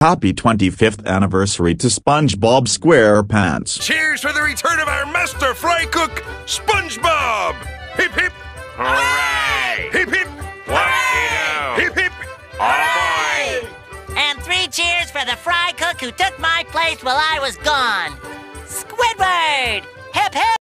Happy 25th anniversary to SpongeBob SquarePants. Cheers for the return of our master fry cook, SpongeBob! Hip hip! Hooray! Hip hip! Hooray! Hip hip! Oh boy! And 3 cheers for the fry cook who took my place while I was gone. Squidward! Hip hip!